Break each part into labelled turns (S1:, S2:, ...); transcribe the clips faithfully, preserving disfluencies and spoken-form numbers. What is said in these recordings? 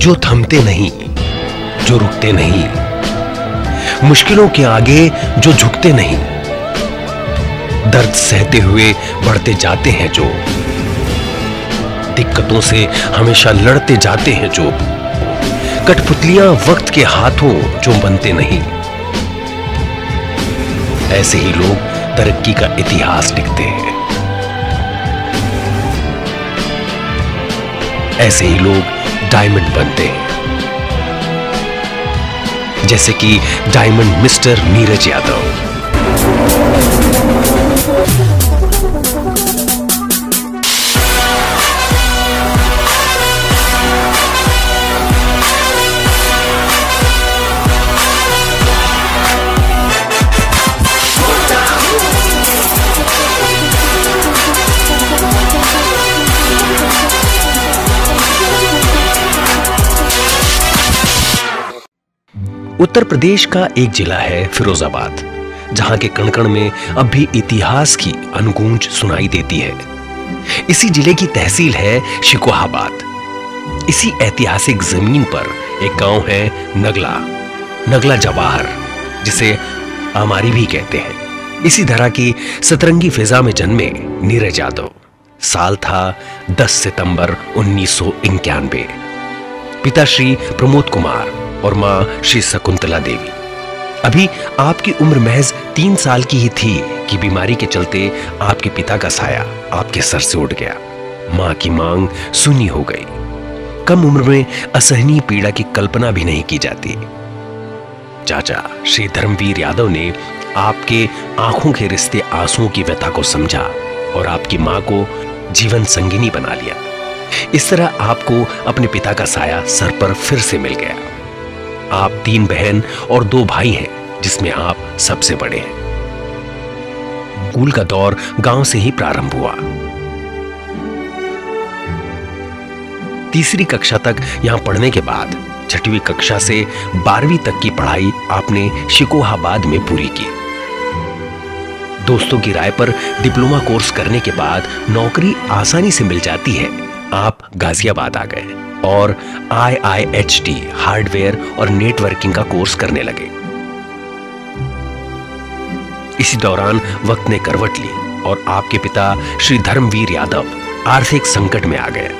S1: जो थमते नहीं, जो रुकते नहीं, मुश्किलों के आगे जो झुकते नहीं, दर्द सहते हुए बढ़ते जाते हैं जो, दिक्कतों से हमेशा लड़ते जाते हैं जो, कठपुतलियां वक्त के हाथों जो बनते नहीं, ऐसे ही लोग तरक्की का इतिहास लिखते हैं। ऐसे ही लोग डायमंड बनते हैं, जैसे कि डायमंड मिस्टर नीरज यादव। उत्तर प्रदेश का एक जिला है फिरोजाबाद, जहां के कण-कण में अब भी इतिहास की अनगूंज सुनाई देती है। इसी जिले की तहसील है शिकोहाबाद। इसी ऐतिहासिक जमीन पर एक गांव है नगला, नगला जवाहर, जिसे आमारी भी कहते हैं। इसी तरह की सतरंगी फिजा में जन्मे नीरज यादव। साल था दस सितंबर उन्नीस सौ इक्यानवे। पिता श्री प्रमोद कुमार और मां श्री शकुंतला देवी। अभी आपकी उम्र महज तीन साल की ही थी कि बीमारी के चलते आपके पिता का साया आपके सर से उठ गया। मां की मांग सुनी हो गई। कम उम्र में असहनीय पीड़ा की कल्पना भी नहीं की जाती। चाचा श्री धर्मवीर यादव ने आपके आंखों के रिश्ते आंसुओं की व्यथा को समझा और आपकी मां को जीवन संगिनी बना लिया। इस तरह आपको अपने पिता का साया सर पर फिर से मिल गया। आप तीन बहन और दो भाई हैं, जिसमें आप सबसे बड़े हैं। स्कूल का दौर गांव से ही प्रारंभ हुआ। तीसरी कक्षा तक यहां पढ़ने के बाद छठवीं कक्षा से बारहवीं तक की पढ़ाई आपने शिकोहाबाद में पूरी की। दोस्तों की राय पर डिप्लोमा कोर्स करने के बाद नौकरी आसानी से मिल जाती है। आप गाजियाबाद आ गए और I I H T hardware और नेटवर्किंग का कोर्स करने लगे। इसी दौरान वक्त ने करवट ली और आपके पिता श्री धर्मवीर यादव आर्थिक संकट में आ गए।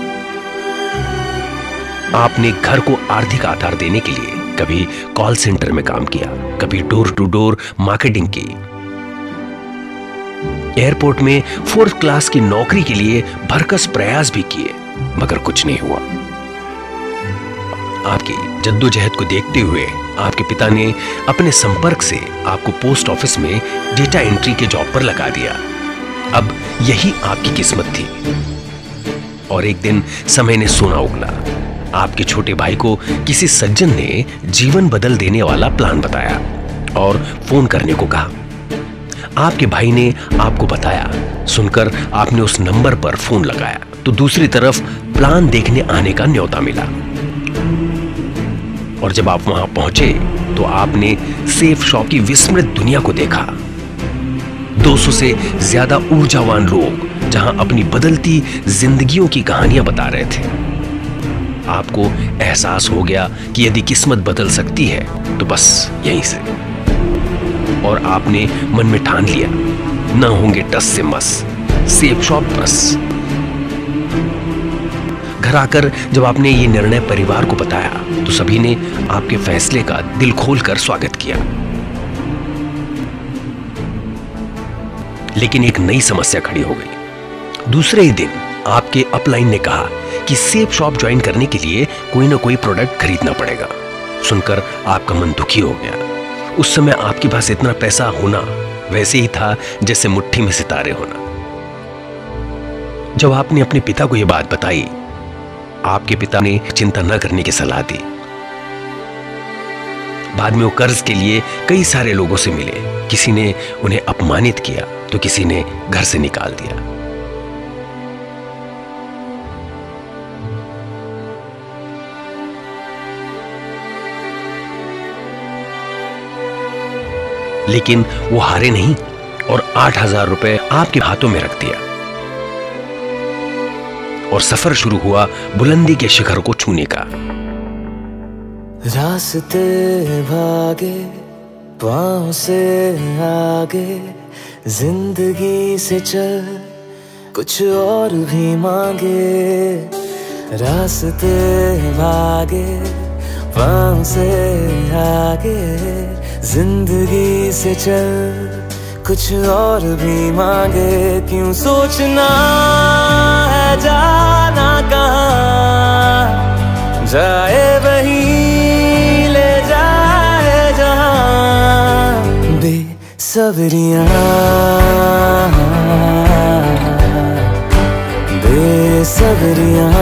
S1: आपने घर को आर्थिक आधार देने के लिए कभी कॉल सेंटर में काम किया, कभी डोर टू डोर मार्केटिंग की। एयरपोर्ट में फोर्थ क्लास की नौकरी के लिए भरकस प्रयास भी किए, मगर कुछ नहीं हुआ। आपकी जद्दोजहद को देखते हुए आपके पिता ने अपने संपर्क से आपको पोस्ट ऑफिस में डेटा एंट्री के जॉब पर लगा दिया। अब यही आपकी किस्मत थी। और एक दिन समय ने सोना उगला। आपके छोटे भाई को किसी सज्जन ने जीवन बदल देने वाला प्लान बताया और फोन करने को कहा। आपके भाई ने आपको बताया। सुनकर आपने उस नंबर पर फोन लगाया तो दूसरी तरफ प्लान देखने आने का न्योता मिला। और जब आप वहां पहुंचे तो आपने सेफ शॉप की विस्मृत दुनिया को देखा। दो सौ से ज्यादा ऊर्जावान लोग जहां अपनी बदलती जिंदगियों की कहानियां बता रहे थे। आपको एहसास हो गया कि यदि किस्मत बदल सकती है तो बस यहीं से। और आपने मन में ठान लिया, न होंगे टस से मस, सेफ शॉप बस। घर आकर जब आपने ये निर्णय परिवार को बताया तो सभी ने आपके फैसले का दिल खोलकर स्वागत किया। लेकिन एक नई समस्या खड़ी हो गई। दूसरे ही दिन आपके अपलाइन ने कहा कि सेफ शॉप ज्वाइन करने के लिए कोई ना कोई प्रोडक्ट खरीदना पड़ेगा। सुनकर आपका मन दुखी हो गया। उस समय आपके पास इतना पैसा होना वैसे ही था जैसे मुट्ठी में सितारे होना। जब आपने अपने पिता को यह बात बताई, आपके पिता ने चिंता न करने की सलाह दी। बाद में वो कर्ज के लिए कई सारे लोगों से मिले। किसी ने उन्हें अपमानित किया तो किसी ने घर से निकाल दिया। लेकिन वो हारे नहीं और आठ हजार रुपए आपके हाथों में रख दिया। और सफर शुरू हुआ बुलंदी के शिखर को छूने का।
S2: रास्ते भागे पाँव से आगे, जिंदगी से चल कुछ और भी मांगे। रास्ते भागे पाँव से आगे, जिंदगी से चल कुछ और भी मांगे। क्यों सोचना है जाना कहाँ, जाए वही ले जाए जहाँ। बेसब्रियाँ बेसब्रियाँ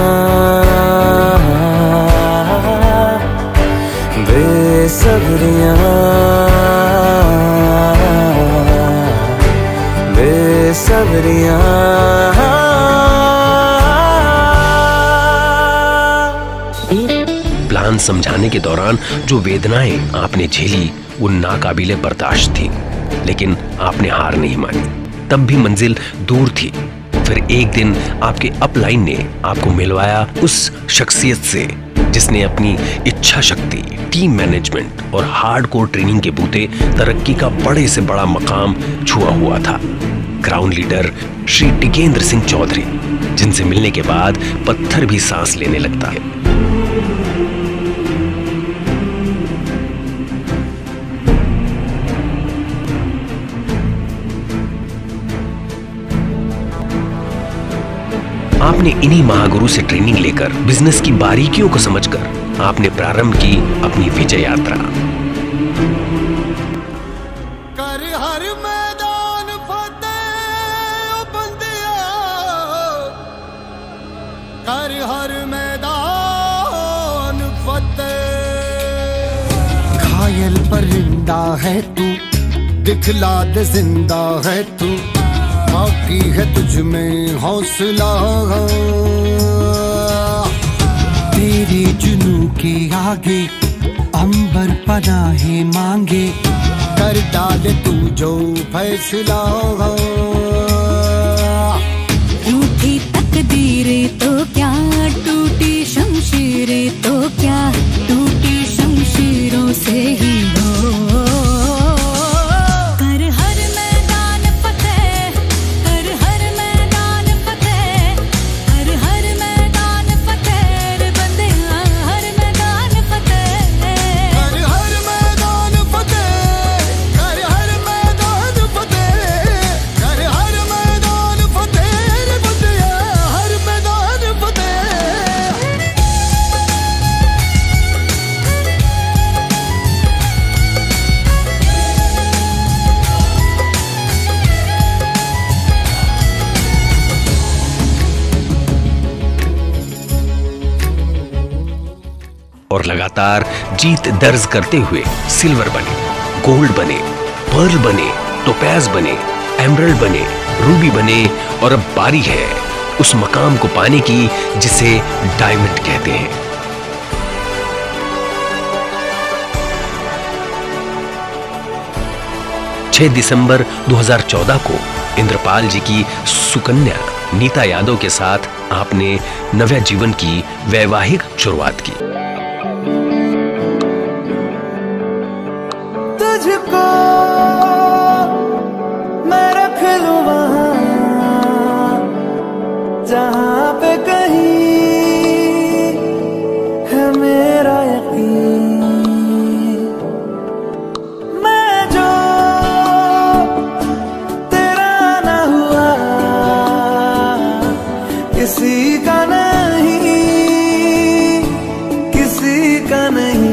S2: बेसब्रियाँ बेसब्रियाँ।
S1: प्लान समझाने के दौरान जो वेदनाएं आपने झेली वो नाकाबिले बर्दाश्त थी, लेकिन आपने हार नहीं मानी। तब भी मंजिल दूर थी। फिर एक दिन आपके अपलाइन ने आपको मिलवाया उस शख्सियत से जिसने अपनी इच्छा शक्ति, टीम मैनेजमेंट और हार्डकोर ट्रेनिंग के बूते तरक्की का बड़े से बड़ा मकाम छुआ हुआ था। ग्राउंड लीडर श्री टिकेंद्र सिंह चौधरी, जिनसे मिलने के बाद पत्थर भी सांस लेने लगता है। आपने इन्हीं महागुरु से ट्रेनिंग लेकर बिजनेस की बारीकियों को समझकर आपने प्रारंभ की अपनी विजय यात्रा।
S3: कर हर मैदान फतेह बंदिया, कर हर मैदान फतेह। घायल परिंदा है तू, दिखला दे जिंदा है तू, बाकी है तुझ में हौसला। तेरे जुनू के आगे अंबर पनाहे मांगे, कर डाले तू जो फैसला।
S4: टूटी तकदीरें तो क्या, टूटी शमशीरें तो क्या, टूटी शमशीरों से ही हो।
S1: और लगातार जीत दर्ज करते हुए सिल्वर बने, गोल्ड बने, पर्ल बने, टोपैज बने, एमरल्ड बने, रूबी बने और अब बारी है उस मकाम को पाने की जिसे डायमंड कहते हैं। छह दिसंबर दो हज़ार चौदह को इंद्रपाल जी की सुकन्या नीता यादव के साथ आपने नव्या जीवन की वैवाहिक शुरुआत की।
S2: तुझको मैं रख लूं वहां जहां पे कहीं है मेरा यकीन। मैं जो तेरा ना हुआ किसी का नहीं, किसी का नहीं।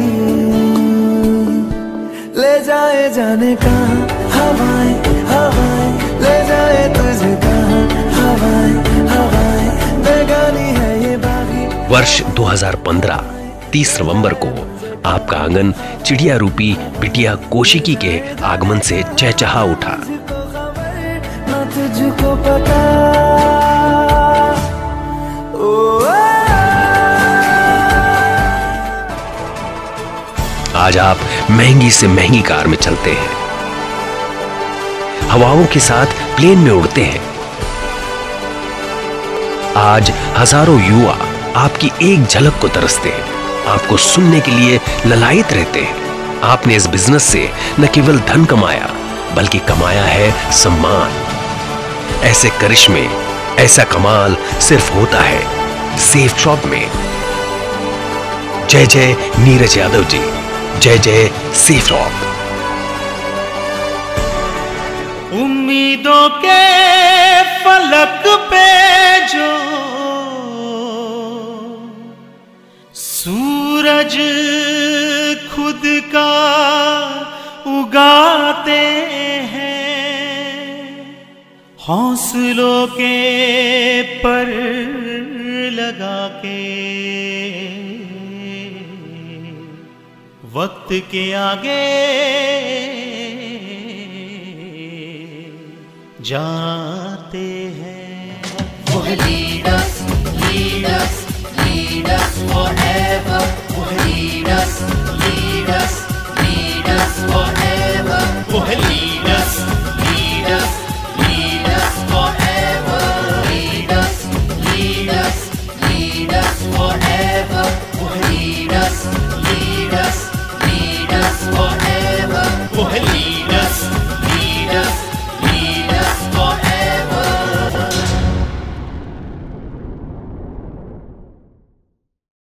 S2: ले जाए जाने का हवाएं हवाएं, ले जाए तुझे कहां हवाएं हवाएं, बेगानी है ये बागी।
S1: वर्ष दो हज़ार पंद्रह तीस नवंबर को आपका आंगन चिड़िया रूपी बिटिया कोशिकी के आगमन से चहचहा उठा।
S2: ना तुझको पता
S1: आज आप महंगी से महंगी कार में चलते हैं, हवाओं के साथ प्लेन में उड़ते हैं, आज हजारों युवा आपकी एक झलक को तरसते हैं, आपको सुनने के लिए ललायित रहते हैं। आपने इस बिजनेस से न केवल धन कमाया बल्कि कमाया है सम्मान। ऐसे करिश्मे, ऐसा कमाल सिर्फ होता है सेफ शॉप में। जय जय नीरज यादव जी, जय जय सेफ शॉप।
S5: उम्मीदों के फलक पे जो सूरज खुद का उगाते हैं, हौसलों के पर लगा के वक्त के आगे जाते हैं।
S6: Lead us, lead us, lead us forever.